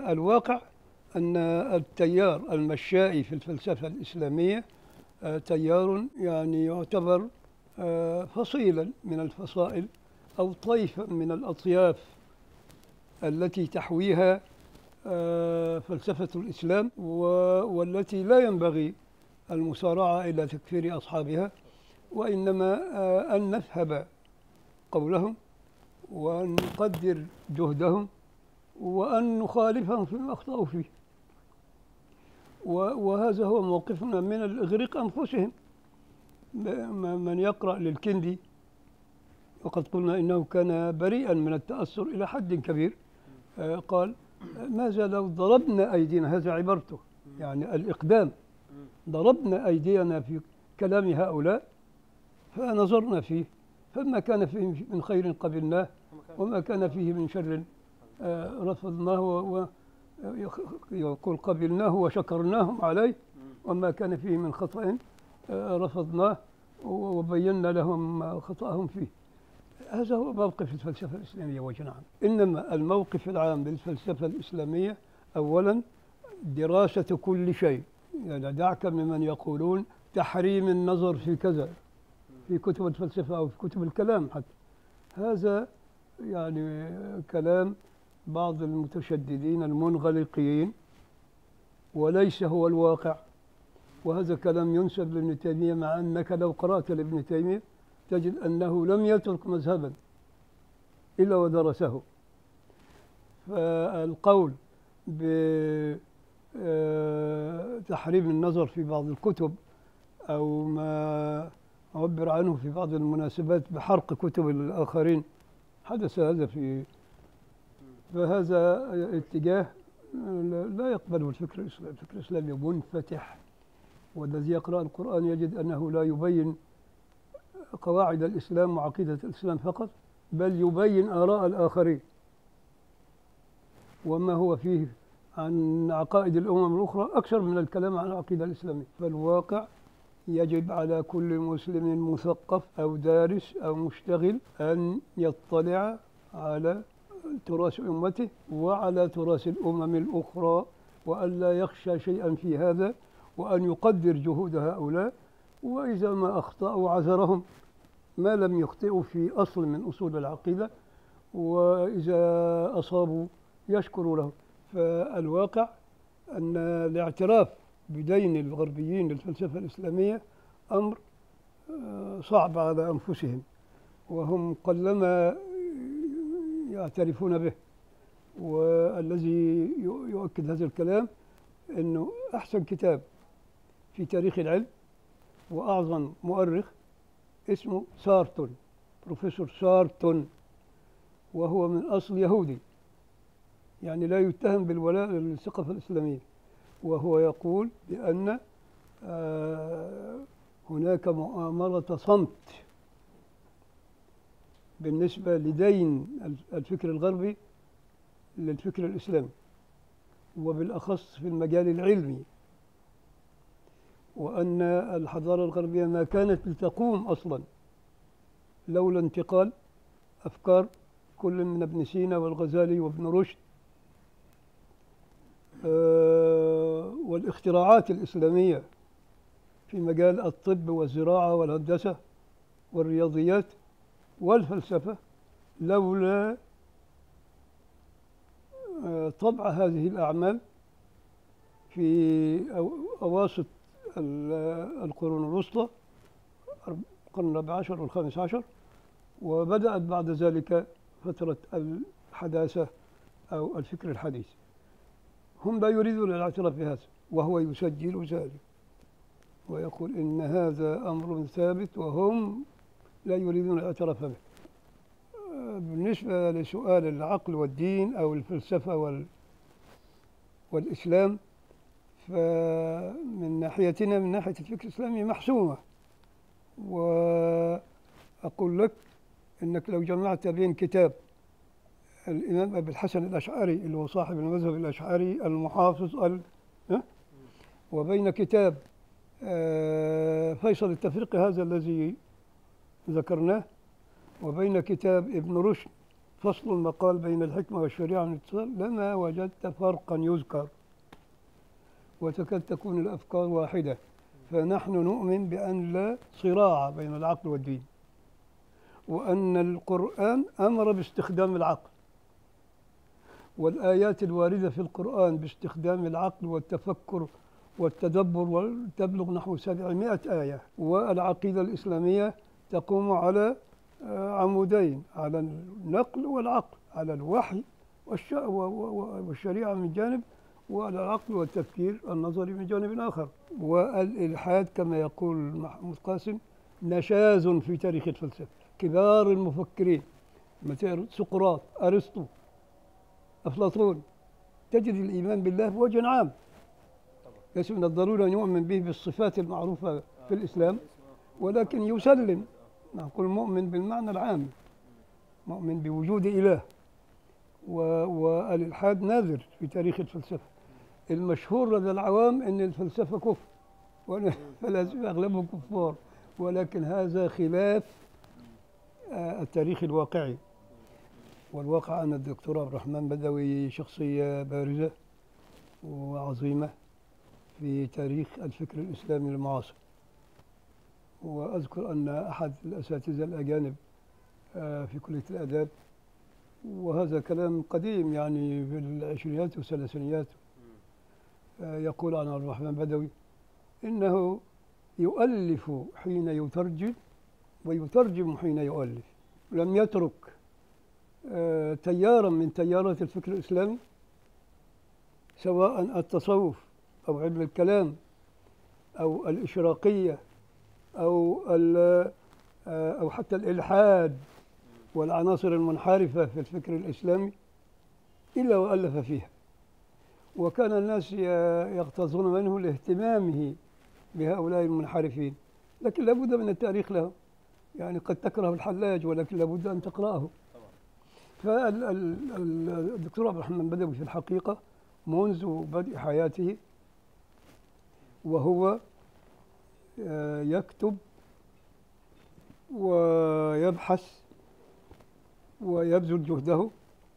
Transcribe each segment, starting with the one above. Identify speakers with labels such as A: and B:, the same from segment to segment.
A: الواقع أن التيار المشائي في الفلسفة الإسلامية تيار يعني يعتبر فصيلا من الفصائل أو طيفا من الأطياف التي تحويها فلسفة الإسلام، والتي لا ينبغي المسارعة إلى تكفير أصحابها، وإنما أن نفهم قولهم وأن نقدر جهدهم وأن نخالفهم فيما أخطأوا فيه. وهذا هو موقفنا من الإغريق أنفسهم. من يقرأ للكندي، وقد قلنا إنه كان بريئا من التأثر إلى حد كبير، قال: ماذا لو ضربنا أيدينا، هذا عبارته يعني الإقدام، ضربنا أيدينا في كلام هؤلاء فنظرنا فيه، فما كان فيه من خير قبلناه وما كان فيه من شر رفضناه، ويقول قبلناه وشكرناهم عليه، وما كان فيه من خطأ رفضناه وبينا لهم خطأهم فيه. هذا هو موقف الفلسفة الإسلامية وجه عام. إنما الموقف العام للفلسفة الإسلامية أولا دراسة كل شيء، يعني دعك ممن يقولون تحريم النظر في كذا في كتب الفلسفة أو في كتب الكلام حتى. هذا يعني كلام بعض المتشددين المنغلقين وليس هو الواقع، وهذا كلام ينسب لابن تيمية، مع أنك لو قرأت لابن تيمية تجد أنه لم يترك مذهبا إلا ودرسه. فالقول بتحريم النظر في بعض الكتب أو ما عبر عنه في بعض المناسبات بحرق كتب الآخرين، حدث هذا فهذا اتجاه لا يقبله الفكر الإسلامي. الفكر الإسلامي منفتح، والذي يقرأ القرآن يجد أنه لا يبين قواعد الإسلام وعقيدة الإسلام فقط، بل يبين آراء الآخرين وما هو فيه عن عقائد الأمم الأخرى أكثر من الكلام عن العقيدة الإسلامية. فالواقع يجب على كل مسلم مثقف أو دارس أو مشتغل أن يطلع على تراث أمته وعلى تراث الأمم الأخرى، وأن لا يخشى شيئا في هذا، وأن يقدر جهود هؤلاء، وإذا ما أخطأوا عذرهم ما لم يخطئوا في أصل من أصول العقيدة، وإذا أصابوا يشكروا له. فالواقع أن الاعتراف بدين الغربيين للفلسفة الإسلامية أمر صعب على أنفسهم، وهم قلما يعترفون به. والذي يؤكد هذا الكلام أنه أحسن كتاب في تاريخ العلم وأعظم مؤرخ اسمه سارتون، بروفيسور سارتون، وهو من أصل يهودي، يعني لا يتهم بالولاء للثقافة الإسلامية. وهو يقول بأن هناك مؤامرة صمت بالنسبة لدين الفكر الغربي للفكر الإسلامي، وبالأخص في المجال العلمي، وأن الحضارة الغربية ما كانت لتقوم أصلا لولا انتقال أفكار كل من ابن سينا والغزالي وابن رشد والاختراعات الإسلامية في مجال الطب والزراعة والهندسة والرياضيات والفلسفة، لولا طبع هذه الأعمال في أواسط القرون الوسطى، القرن الرابع عشر والخامس عشر، وبدأت بعد ذلك فترة الحداثة أو الفكر الحديث. هم لا يريدون الاعتراف بهذا، وهو يسجل ذلك ويقول إن هذا أمر ثابت، وهم لا يريدون الاعتراف به. بالنسبة لسؤال العقل والدين أو الفلسفة والإسلام، فمن ناحيتنا، من ناحية الفكر الإسلامي، محسومة. وأقول لك إنك لو جمعت بين كتاب الإمام أبي الحسن الأشعري اللي هو صاحب المذهب الأشعري المحافظ وبين كتاب فيصل التفريقي هذا الذي ذكرناه، وبين كتاب ابن رشد فصل المقال بين الحكمة والشريعة والاتصال لما وجدت فرقا يذكر، وتكاد تكون الأفكار واحدة. فنحن نؤمن بأن لا صراع بين العقل والدين، وأن القرآن أمر باستخدام العقل، والآيات الواردة في القرآن باستخدام العقل والتفكر والتدبر تبلغ نحو 700 آية. والعقيدة الإسلامية تقوم على عمودين، على النقل والعقل، على الوحي والشريعة من جانب، وعلى العقل والتفكير النظري من جانب آخر. والإلحاد كما يقول محمود قاسم نشاز في تاريخ الفلسفة. كبار المفكرين مثل سقراط، أرسطو، أفلاطون، تجد الإيمان بالله بوجه عام، ليس من الضروري أن يؤمن به بالصفات المعروفة في الإسلام، ولكن يسلم. نقول مؤمن بالمعنى العام، مؤمن بوجود إله. والإلحاد نادر في تاريخ الفلسفة. المشهور لدى العوام أن الفلسفة كفر، والفلاسفة أغلبهم كفار، ولكن هذا خلاف التاريخ الواقعي. والواقع أن الدكتور عبد الرحمن بدوي شخصية بارزة وعظيمة في تاريخ الفكر الإسلامي المعاصر. وأذكر أن أحد الأساتذة الأجانب في كلية الآداب، وهذا كلام قديم يعني في العشرينات والثلاثينيات، يقول عن عبد الرحمن بدوي إنه يؤلف حين يترجم ويترجم حين يؤلف. لم يترك تيارا من تيارات الفكر الإسلامي، سواء التصوف أو علم الكلام أو الإشراقية أو حتى الإلحاد والعناصر المنحرفة في الفكر الإسلامي، إلا وألف فيها. وكان الناس يغتاظون منه لاهتمامه بهؤلاء المنحرفين، لكن لابد من التاريخ لهم. يعني قد تكره الحلاج، ولكن لابد أن تقرأه. فالدكتور عبد الرحمن بدوي في الحقيقة منذ بدء حياته وهو يكتب ويبحث ويبذل جهده.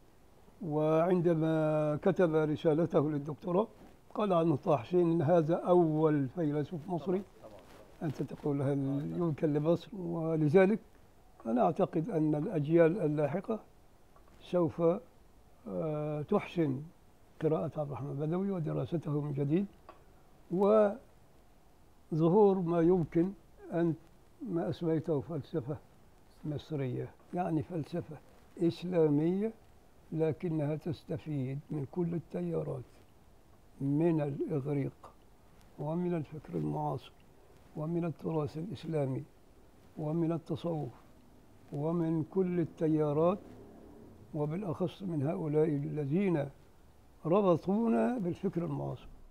A: وعندما كتب رسالته للدكتوراه قال عنه طه حسين إن هذا أول فيلسوف مصري. أنت تقول هل يمكن لمصر؟ ولذلك أنا أعتقد أن الأجيال اللاحقة سوف تحسن قراءة عبد الرحمن بدوي ودراسته من جديد، وظهور ما يمكن أن ما أسميته فلسفة مصرية، يعني فلسفة إسلامية لكنها تستفيد من كل التيارات، من الإغريق ومن الفكر المعاصر ومن التراث الإسلامي ومن التصوف ومن كل التيارات، وبالأخص من هؤلاء الذين ربطونا بالفكر المعاصر.